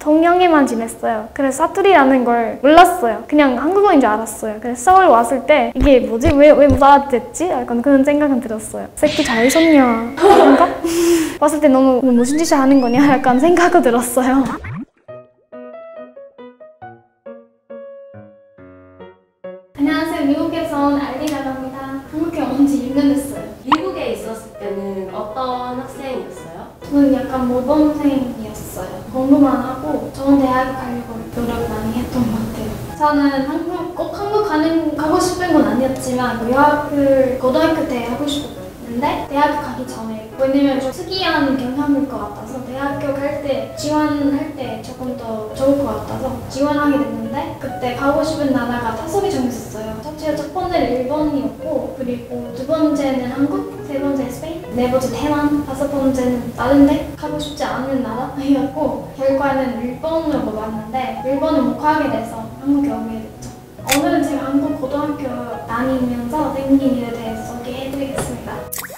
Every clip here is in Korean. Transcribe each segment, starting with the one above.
동영에만 지냈어요. 그래서 사투리라는 걸 몰랐어요. 그냥 한국어인 줄 알았어요. 그래서 서울 왔을 때 이게 뭐지? 왜 못 알아듣지? 약간 그런 생각은 들었어요. 새끼 잘 있었냐? 그런가? 봤을 때 너무 무슨 짓을 하는 거냐? 약간 생각이 들었어요. 안녕하세요. 미국에서 온 알리라고 합니다. 한국에 온 지 6년 됐어요. 미국에 있었을 때는 어떤 학생이었어요? 저는 약간 모범생이었어요. 공부만 하고 좋은 대학 가려고 노력 많이 했던 것 같아요. 저는 꼭 한국 가고 싶은 건 아니었지만 유학을 고등학교 때 하고 싶었는데 대학 가기 전에, 왜냐면 좀 특이한 경험일 것 같아서 대학교 갈 때 지원할 때 조금 더 좋을 것 같아서 지원하게 됐는데, 그때 가고 싶은 나라가 5개 정도 있었어요. 첫 번째는 일본이었고, 그리고 두 번째는 한국, 세 번째 스페인, 네 번째 대만, 다섯 번째는 다른데 가고 싶지 않은 나라였고, 결과는 일본으로 뽑았는데 일본을 못 가게 돼서 한국에 오게 됐죠. 오늘은 제가 한국 고등학교 다니면서 생긴 일에 대해서 소개해드리겠습니다.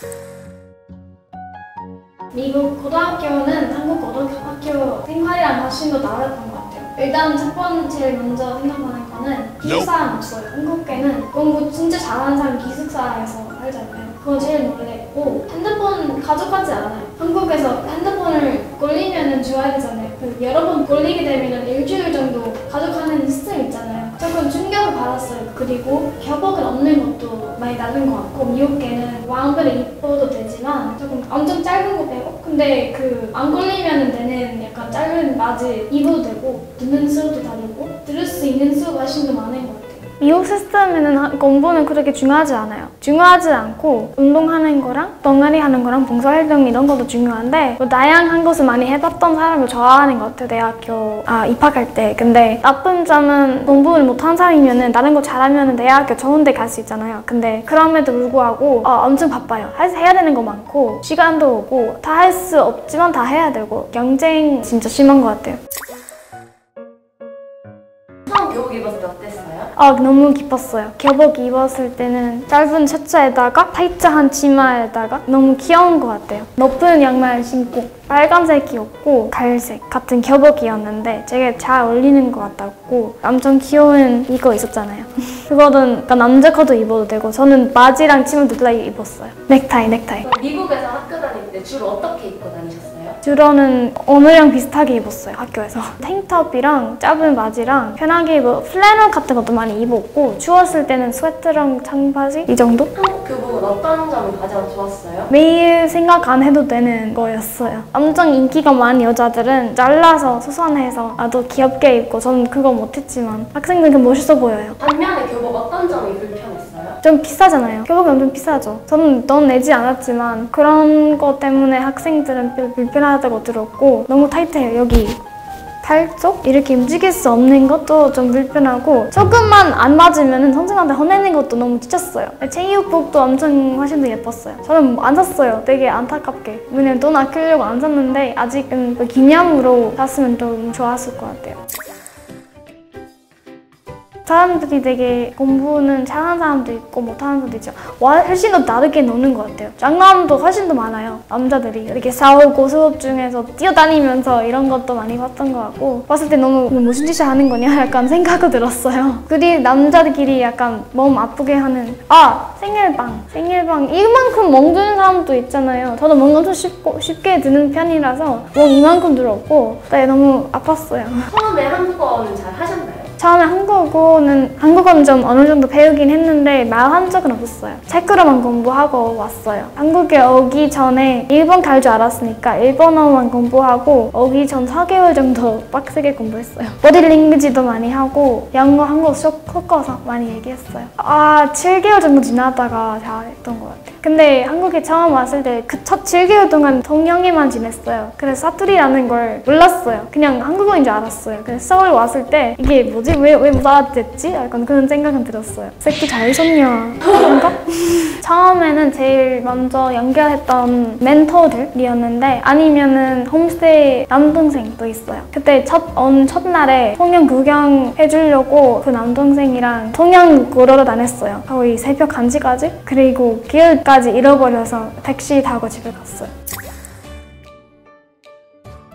미국 고등학교는 한국 고등학교 생활이랑 훨씬 더 다르던 것 같아요. 일단 첫 번째 먼저 생각하는 거는 기숙사는 없어요. 한국에는 공부 진짜 잘하는 사람 기숙사에서 살잖아요. 그거 제일 놀랬고, 핸드폰 가져가지 않아요. 한국에서 핸드폰을 걸리면 주워야 되잖아요. 여러 번 걸리게 되면 일주일 정도 가져가는 시스템 있잖아요. 조금 충격을 받았어요. 그리고 교복은 없는 것도 많이 다른 것 같고, 미국에는 왕비를 입어도 되지만 조금 엄청 짧은 거 빼고, 근데 안 걸리면 되는 약간 짧은 바지 입어도 되고, 듣는 수도 다르고 들을 수 있는 수가 훨씬 더 많은 것 같아요. 미국 시스템에는 공부는 그렇게 중요하지 않아요. 중요하지 않고 운동하는 거랑 동아리 하는 거랑 봉사활동 이런 것도 중요한데, 다양한 것을 많이 해봤던 사람을 좋아하는 것 같아요. 대학교 입학할 때. 근데 나쁜 점은 공부를 못한 사람이면 다른 거 잘하면 대학교 좋은 데 갈 수 있잖아요. 근데 그럼에도 불구하고 엄청 바빠요. 해야 되는 거 많고 시간도 오고 다 할 수 없지만 다 해야 되고 경쟁 진짜 심한 것 같아요. 처음 교복 입었을 때 어땠어요? 너무 기뻤어요. 교복 입었을 때는 짧은 셔츠에다가 타이트한 치마에다가 너무 귀여운 것 같아요. 높은 양말 신고 빨간색이었고 갈색 같은 교복이었는데 되게 잘 어울리는 것 같았고, 엄청 귀여운 이거 있었잖아요. 그거는 남자 거도 입어도 되고, 저는 바지랑 치마도 다 입었어요. 넥타이. 미국에서 학교 다닐 때 주로 어떻게 입고 다니셨어요? 주로는 오늘이랑 비슷하게 입었어요. 학교에서 탱크톱이랑 짧은 바지랑 편하게 플래너 같은 것도 많이 입었고, 추웠을 때는 스웨터랑 청바지 이 정도? 한국 교복은 어떤 점이 가장 좋았어요? 매일 생각 안 해도 되는 거였어요. 엄청 인기가 많은 여자들은 잘라서 수선해서 더 귀엽게 입고, 저는 그거 못했지만 학생들은 멋있어 보여요. 반면에 교복 어떤 점이 불편했어요? 좀 비싸잖아요. 교복이 엄청 비싸죠. 저는 돈 내지 않았지만 그런 거 때문에 학생들은 불편하다고 들었고, 너무 타이트해요. 여기 팔 쪽 이렇게 움직일 수 없는 것도 좀 불편하고, 조금만 안 맞으면 선생님한테 혼내는 것도 너무 지쳤어요. 체육복도 엄청 훨씬 더 예뻤어요. 저는 안 샀어요. 되게 안타깝게. 왜냐면 돈 아끼려고 안 샀는데 아직은 기념으로 샀으면 좀 좋았을 것 같아요. 사람들이 되게 공부는 잘하는 사람도 있고 못하는 사람도 있죠. 훨씬 더 다르게 노는 것 같아요. 장난도 훨씬 더 많아요. 남자들이 이렇게 싸우고 수업 중에서 뛰어다니면서 이런 것도 많이 봤던 것 같고, 봤을 때 너무 무슨 짓을 하는 거냐 약간 생각이 들었어요. 그리고 남자들끼리 약간 몸 아프게 하는 생일빵 이만큼 멍드는 사람도 있잖아요. 저도 멍 엄청 쉽게 드는 편이라서 멍 이만큼 들었고, 네, 너무 아팠어요. 처음에 한국어는 잘 하셨나요? 처음에 한국어는 좀 어느 정도 배우긴 했는데 말한 적은 없었어요. 책으로만 공부하고 왔어요. 한국에 오기 전에 일본 갈 줄 알았으니까 일본어만 공부하고, 오기 전 4개월 정도 빡세게 공부했어요. 보디 랭귀지도 많이 하고 영어, 한국어 섞어서 많이 얘기했어요. 7개월 정도 지나다가 잘했던 것 같아요. 근데 한국에 처음 왔을 때 그 첫 7개월 동안 동영에만 지냈어요. 그래서 사투리라는 걸 몰랐어요. 그냥 한국어인 줄 알았어요. 그래서 서울 왔을 때 이게 뭐지? 왜 못 알아듣지? 약간 그런 생각은 들었어요. 새끼 잘 있었냐? 그런가? 처음에는 제일 먼저 연결했던 멘토들이었는데, 아니면은 홈스테이 남동생도 있어요. 그때 첫날에 통영 구경해주려고 그 남동생이랑 통영 걸어 다녔어요. 거의 새벽 1시까지? 그리고 길까지 잃어버려서 택시 타고 집에 갔어요.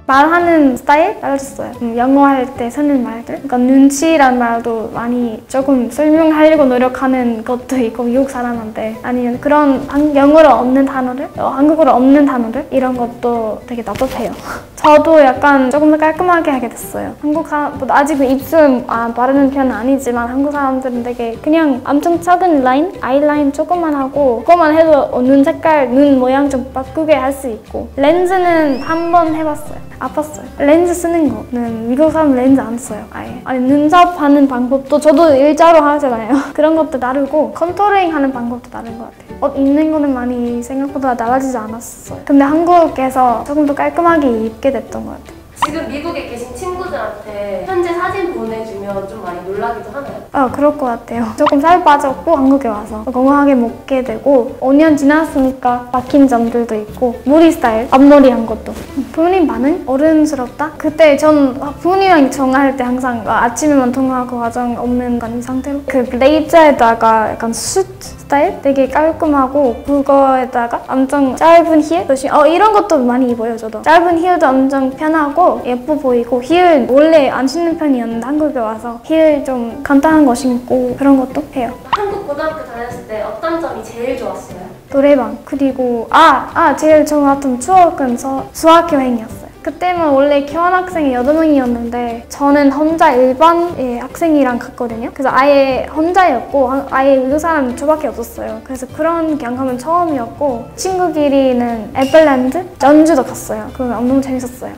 말하는 스타일 달라졌어요. 영어 할 때 쓰는 말들. 그러니까 눈치란 말도 많이 조금 설명하려고 노력하는 것도 있고 미국 사람한테 아니면 그런 영어로 없는 단어들, 한국어로 없는 단어들 이런 것도 되게 답답해요. 저도 약간 조금 더 깔끔하게 하게 됐어요. 한국 사람보다 아직은 입술 바르는 편은 아니지만 한국 사람들은 되게 그냥 엄청 작은 라인, 아이라인 조금만 하고 그것만 해도 눈 색깔, 눈 모양 좀 바꾸게 할 수 있고 렌즈는 한 번 해봤어요. 아팠어요. 렌즈 쓰는 거는 미국 사람 렌즈 안 써요. 아예. 아니 눈썹 하는 방법도 저도 일자로 하잖아요. 그런 것도 다르고 컨투링 하는 방법도 다른 것 같아요. 옷 입는 거는 많이 생각보다 달라지지 않았어요. 근데 한국에서 조금 더 깔끔하게 입게 됐던 것 같아요. 지금 미국에 계신 친구들한테 현재 사진 보내주면 좀 많이 놀라기도 하나요? 그럴 것 같아요. 조금 살 빠졌고 한국에 와서 건강하게 먹게 되고 5년 지났으니까 바뀐 점들도 있고 머리 스타일, 앞머리 한 것도 부모님 반응? 어른스럽다? 그때 전 부모님이랑 전화할 때 항상 아침에만 통화하고 화장 없는 이 상태로 그 블레이저에다가 약간 숱 스타일? 되게 깔끔하고 그거에다가 엄청 짧은 힐? 이런 것도 많이 입어요 저도. 짧은 힐도 엄청 편하고 예뻐 보이고 힐 원래 안 신는 편이었는데 한국에 와서 힐 좀 간단한 거 신고 그런 것도 해요. 한국 고등학교 다녔을 때 어떤 점이 제일 좋았어요? 노래방 그리고 제일 좋았던 추억은 수학 여행이었어요. 그때만 원래 교환학생이 8명이었는데 저는 혼자 일반 학생이랑 갔거든요. 그래서 아예 혼자였고 아예 외국 사람 저밖에 없었어요. 그래서 그런 경험은 처음이었고 친구끼리는 에버랜드, 전주도 갔어요. 그건 너무 재밌었어요.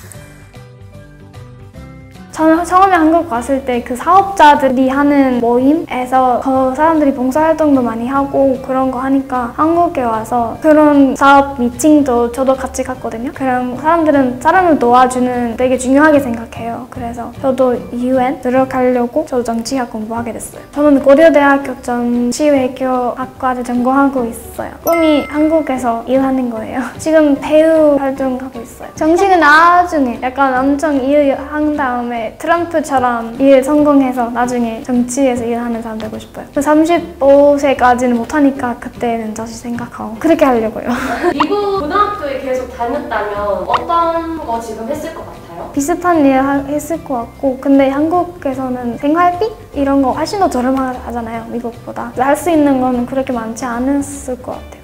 저는 처음에 한국 왔을 때 그 사업자들이 하는 모임에서 그 사람들이 봉사활동도 많이 하고 그런 거 하니까 한국에 와서 그런 사업 미팅도 저도 같이 갔거든요. 그런 사람들은 사람을 도와주는 되게 중요하게 생각해요. 그래서 저도 UN 노력하려고 저도 정치학 공부하게 됐어요. 저는 고려대학교 정치외교학과를 전공하고 있어요. 꿈이 한국에서 일하는 거예요. 지금 배우 활동하고 있어요. 정치는 나중에 약간 엄청 일한 다음에 트럼프처럼 일 성공해서 나중에 정치에서 일하는 사람 되고 싶어요. 35세까지는 못하니까 그때는 다시 생각하고 그렇게 하려고요. 미국 고등학교에 계속 다녔다면 어떤 거 지금 했을 것 같아요? 비슷한 일 했을 것 같고 근데 한국에서는 생활비? 이런 거 훨씬 더 저렴하잖아요 미국보다. 할 수 있는 거는 그렇게 많지 않았을 것 같아요.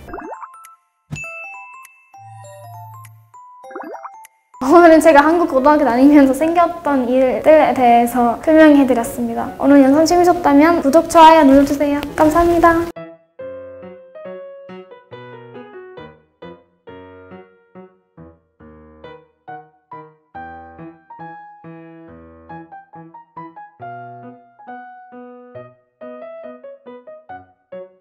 오늘은 제가 한국 고등학교 다니면서 생겼던 일들에 대해서 설명해드렸습니다. 오늘 영상 재밌었다면 구독, 좋아요 눌러주세요. 감사합니다.